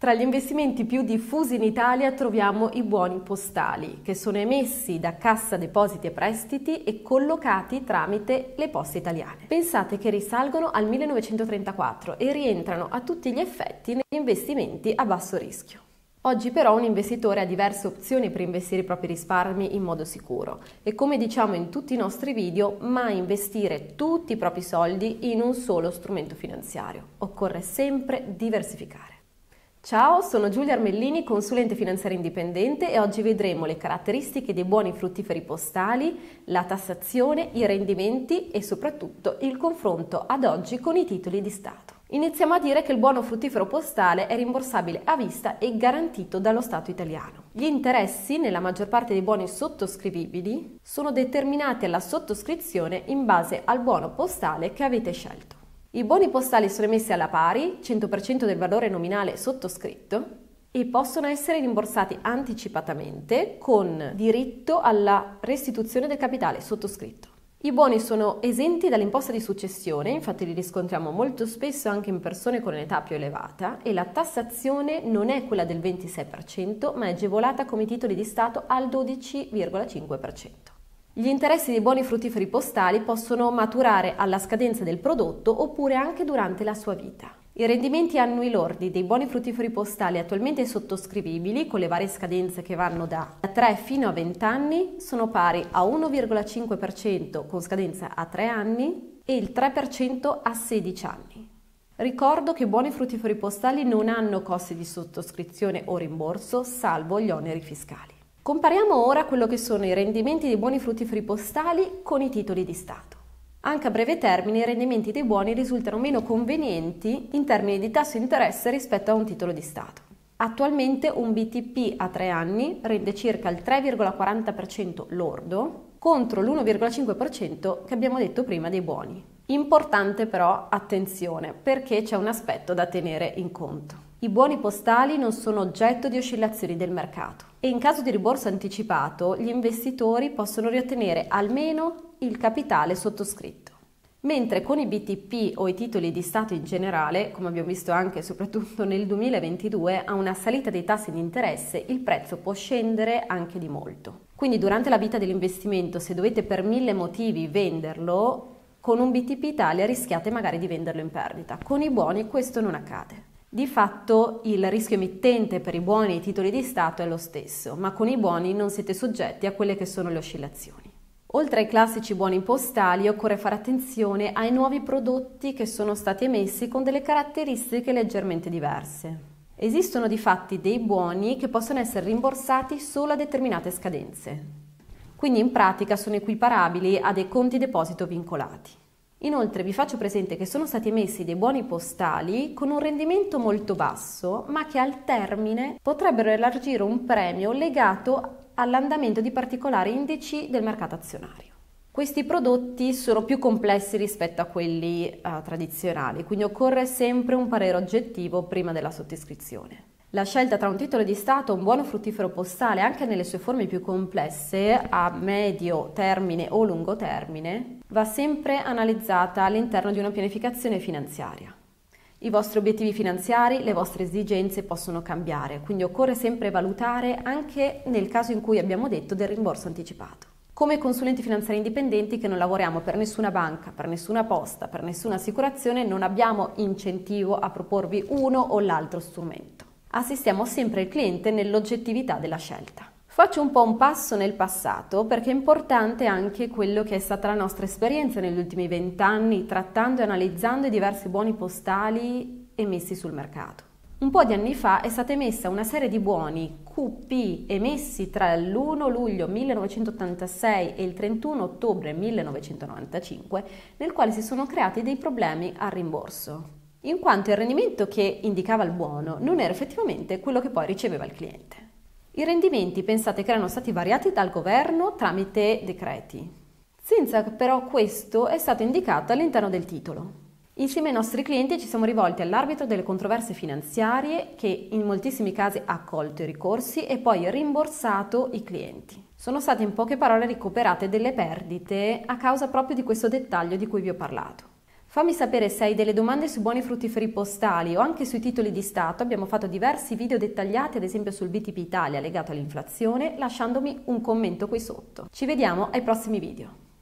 Tra gli investimenti più diffusi in Italia troviamo i buoni postali, che sono emessi da Cassa Depositi e Prestiti e collocati tramite le Poste Italiane. Pensate che risalgono al 1934 e rientrano a tutti gli effetti negli investimenti a basso rischio. Oggi però un investitore ha diverse opzioni per investire i propri risparmi in modo sicuro e, come diciamo in tutti i nostri video, mai investire tutti i propri soldi in un solo strumento finanziario. Occorre sempre diversificare. Ciao, sono Giulia Armellini, consulente finanziario indipendente, e oggi vedremo le caratteristiche dei buoni fruttiferi postali, la tassazione, i rendimenti e soprattutto il confronto ad oggi con i titoli di Stato. Iniziamo a dire che il buono fruttifero postale è rimborsabile a vista e garantito dallo Stato italiano. Gli interessi, nella maggior parte dei buoni sottoscrivibili, sono determinati alla sottoscrizione in base al buono postale che avete scelto. I buoni postali sono emessi alla pari, 100% del valore nominale sottoscritto, e possono essere rimborsati anticipatamente con diritto alla restituzione del capitale sottoscritto. I buoni sono esenti dall'imposta di successione, infatti li riscontriamo molto spesso anche in persone con un'età più elevata, e la tassazione non è quella del 26%, ma è agevolata come titoli di Stato al 12,5%. Gli interessi dei buoni fruttiferi postali possono maturare alla scadenza del prodotto oppure anche durante la sua vita. I rendimenti annui lordi dei buoni fruttiferi postali attualmente sottoscrivibili, con le varie scadenze che vanno da 3 fino a 20 anni, sono pari a 1,5% con scadenza a 3 anni e il 3% a 16 anni. Ricordo che i buoni fruttiferi postali non hanno costi di sottoscrizione o rimborso, salvo gli oneri fiscali. Compariamo ora quello che sono i rendimenti dei buoni fruttiferi postali con i titoli di Stato. Anche a breve termine i rendimenti dei buoni risultano meno convenienti in termini di tasso di interesse rispetto a un titolo di Stato. Attualmente un BTP a 3 anni rende circa il 3,40% lordo contro l'1,5% che abbiamo detto prima dei buoni. Importante però attenzione, perché c'è un aspetto da tenere in conto. I buoni postali non sono oggetto di oscillazioni del mercato e in caso di rimborso anticipato gli investitori possono riottenere almeno il capitale sottoscritto. Mentre con i BTP o i titoli di Stato in generale, come abbiamo visto anche e soprattutto nel 2022, a una salita dei tassi di interesse il prezzo può scendere anche di molto. Quindi durante la vita dell'investimento, se dovete per 1000 motivi venderlo, con un BTP Italia rischiate magari di venderlo in perdita. Con i buoni questo non accade. Di fatto il rischio emittente per i buoni e i titoli di Stato è lo stesso, ma con i buoni non siete soggetti a quelle che sono le oscillazioni. Oltre ai classici buoni postali occorre fare attenzione ai nuovi prodotti che sono stati emessi con delle caratteristiche leggermente diverse. Esistono difatti dei buoni che possono essere rimborsati solo a determinate scadenze, quindi in pratica sono equiparabili a dei conti deposito vincolati. Inoltre vi faccio presente che sono stati emessi dei buoni postali con un rendimento molto basso, ma che al termine potrebbero elargire un premio legato all'andamento di particolari indici del mercato azionario. Questi prodotti sono più complessi rispetto a quelli tradizionali, quindi occorre sempre un parere oggettivo prima della sottoscrizione. La scelta tra un titolo di Stato e un buono fruttifero postale, anche nelle sue forme più complesse, a medio termine o lungo termine, va sempre analizzata all'interno di una pianificazione finanziaria. I vostri obiettivi finanziari, le vostre esigenze possono cambiare, quindi occorre sempre valutare anche nel caso in cui abbiamo detto del rimborso anticipato. Come consulenti finanziari indipendenti che non lavoriamo per nessuna banca, per nessuna posta, per nessuna assicurazione, non abbiamo incentivo a proporvi uno o l'altro strumento. Assistiamo sempre il cliente nell'oggettività della scelta. Faccio un po' un passo nel passato perché è importante anche quello che è stata la nostra esperienza negli ultimi 20 anni trattando e analizzando i diversi buoni postali emessi sul mercato. Un po' di anni fa è stata emessa una serie di buoni QP emessi tra l'1 luglio 1986 e il 31 ottobre 1995 nel quale si sono creati dei problemi al rimborso, in quanto il rendimento che indicava il buono non era effettivamente quello che poi riceveva il cliente. I rendimenti pensate che erano stati variati dal governo tramite decreti, senza che però questo è stato indicato all'interno del titolo. Insieme ai nostri clienti ci siamo rivolti all'arbitro delle controversie finanziarie che in moltissimi casi ha accolto i ricorsi e poi rimborsato i clienti. Sono state in poche parole recuperate delle perdite a causa proprio di questo dettaglio di cui vi ho parlato. Fammi sapere se hai delle domande sui buoni fruttiferi postali o anche sui titoli di Stato. Abbiamo fatto diversi video dettagliati, ad esempio sul BTP Italia legato all'inflazione, lasciandomi un commento qui sotto. Ci vediamo ai prossimi video.